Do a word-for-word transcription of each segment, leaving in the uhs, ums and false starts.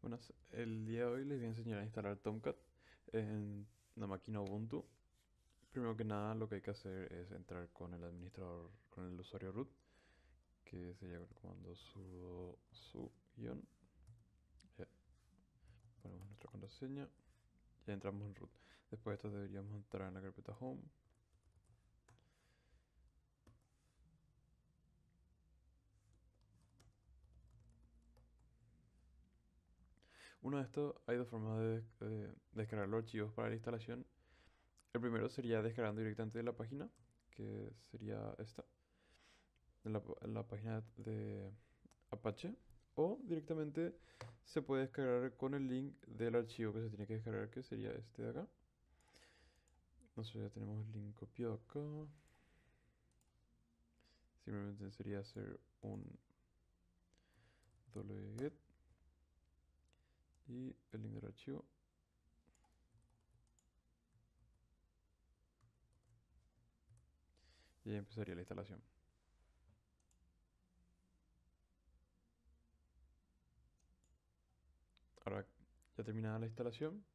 Buenas, el día de hoy les voy a enseñar a instalar Tomcat en una máquina Ubuntu. Primero que nada, lo que hay que hacer es entrar con el administrador, con el usuario root, que sería el comando sudo su guión. Ya, ponemos nuestra contraseña, ya entramos en root. Después de esto deberíamos entrar en la carpeta home. Uno de estos, hay dos formas de, de descargar los archivos para la instalación. El primero sería descargando directamente de la página, que sería esta, en la, en la página de Apache, o directamente se puede descargar con el link del archivo que se tiene que descargar, que sería este de acá. Nosotros ya tenemos el link copiado acá. Simplemente sería hacer un wget y el link del archivo. Y ahí empezaría la instalación. Ahora ya terminada la instalación,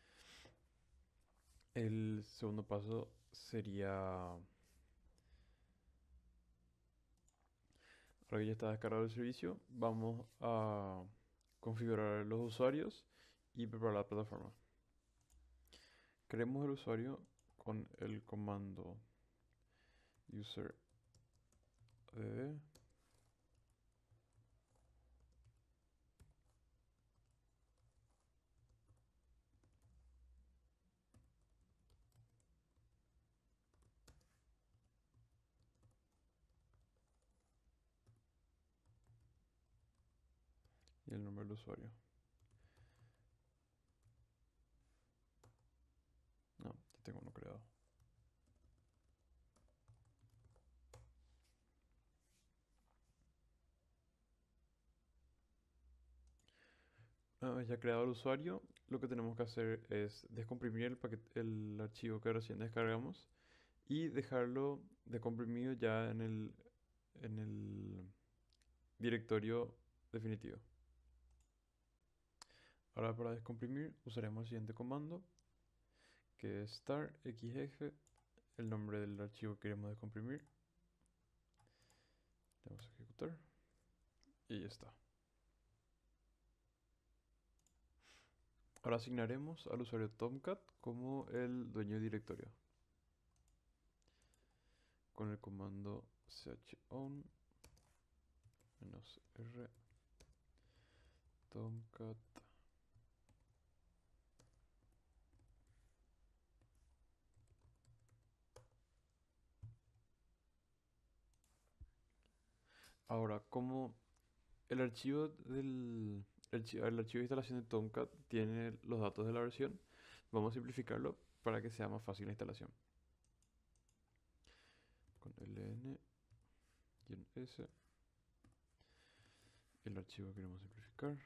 el segundo paso sería, ahora que ya está descargado el servicio, vamos a configurar los usuarios y preparar la plataforma. Creemos el usuario con el comando user add y el nombre del usuario. No, ya tengo uno creado. Una vez ya creado el usuario, lo que tenemos que hacer es descomprimir el paquete, el archivo que recién descargamos y dejarlo descomprimido ya en el, en el directorio definitivo. Ahora para descomprimir usaremos el siguiente comando, que es star xf, el nombre del archivo que queremos descomprimir. Le vamos a ejecutar y ya está. Ahora asignaremos al usuario Tomcat como el dueño del directorio con el comando chown -r Tomcat. Ahora, como el archivo del el archi- el archivo de instalación de Tomcat tiene los datos de la versión, vamos a simplificarlo para que sea más fácil la instalación. Con ln-s, el archivo que queremos simplificar.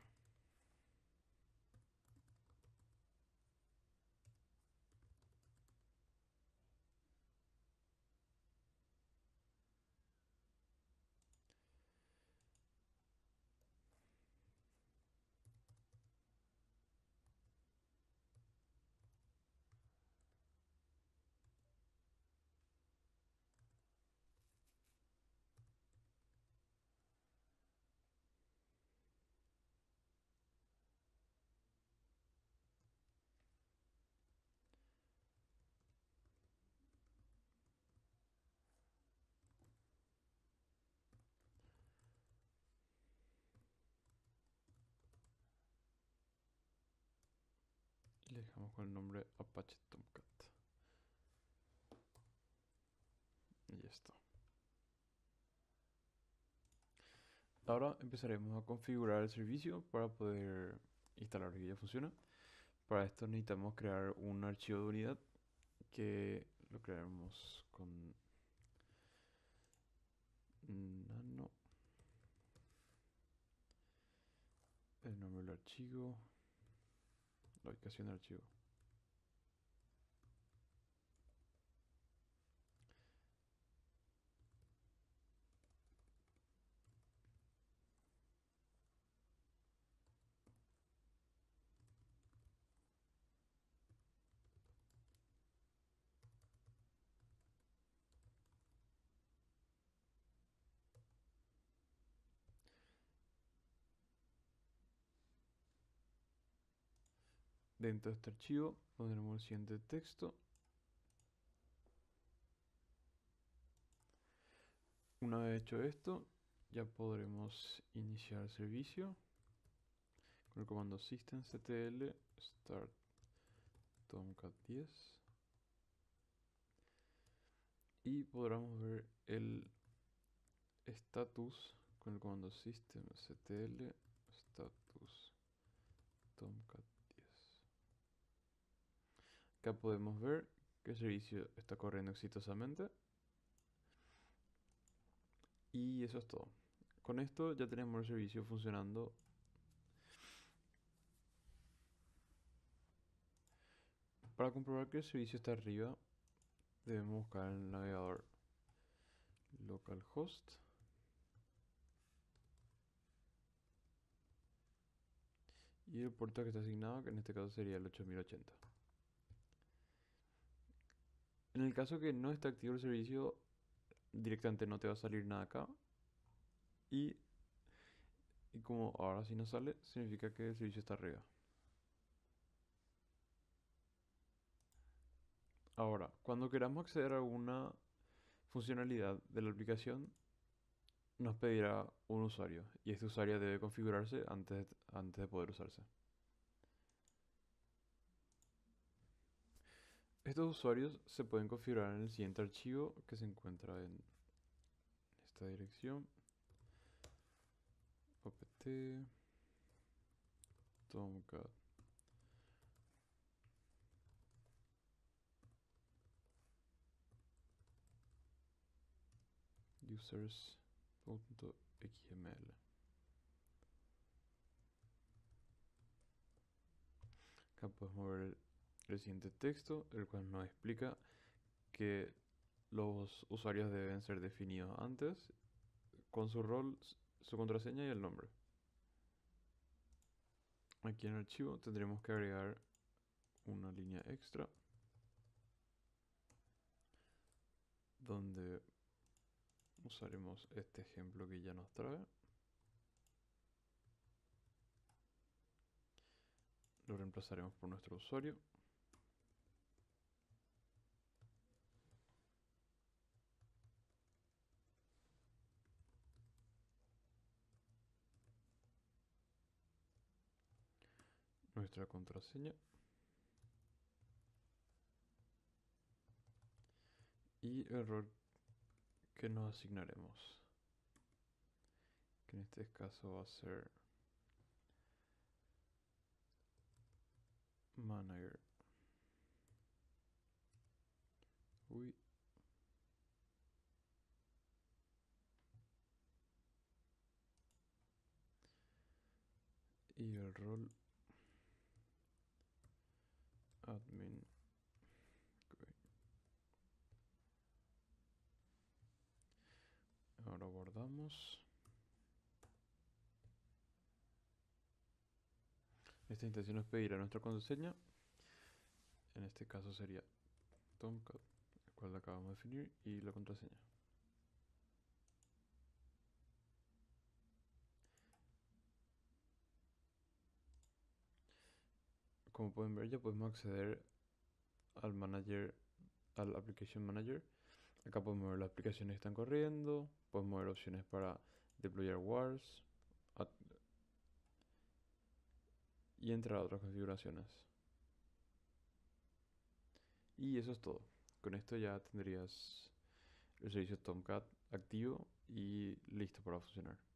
Y le dejamos con el nombre Apache Tomcat. Y ya está. Ahora empezaremos a configurar el servicio para poder instalar que ya funciona. Para esto necesitamos crear un archivo de unidad que lo crearemos con nano, el nombre del archivo, la ubicación del archivo. Dentro de este archivo pondremos el siguiente texto. Una vez hecho esto, ya podremos iniciar el servicio con el comando systemctl start tomcat diez y podremos ver el status con el comando systemctl status tomcat diez. Acá podemos ver que el servicio está corriendo exitosamente. Y eso es todo. Con esto ya tenemos el servicio funcionando. Para comprobar que el servicio está arriba, debemos buscar en el navegador localhost y el puerto que está asignado, que en este caso sería el ocho mil ochenta. En el caso que no esté activo el servicio, directamente no te va a salir nada acá. Y, y como ahora sí no sale, significa que el servicio está arriba. Ahora, cuando queramos acceder a alguna funcionalidad de la aplicación, nos pedirá un usuario y este usuario debe configurarse antes, antes de poder usarse. Estos usuarios se pueden configurar en el siguiente archivo que se encuentra en esta dirección: opt tomcat users.xml. Acá podemos ver el, el siguiente texto, el cual nos explica que los usuarios deben ser definidos antes con su rol, su contraseña y el nombre. Aquí en el archivo tendremos que agregar una línea extra donde usaremos este ejemplo que ya nos trae. Lo reemplazaremos por nuestro usuario. Nuestra contraseña. Y el rol que nos asignaremos, que en este caso va a ser manager. Uy. Y el rol admin. Ahora guardamos. Esta instancia nos pedirá nuestra contraseña. En este caso sería tomcat, el cual acabamos de definir, y la contraseña. Como pueden ver, ya podemos acceder al manager, al application manager. Acá podemos ver las aplicaciones que están corriendo, podemos ver opciones para deployar wars y entre otras configuraciones. Y eso es todo. Con esto ya tendrías el servicio Tomcat activo y listo para funcionar.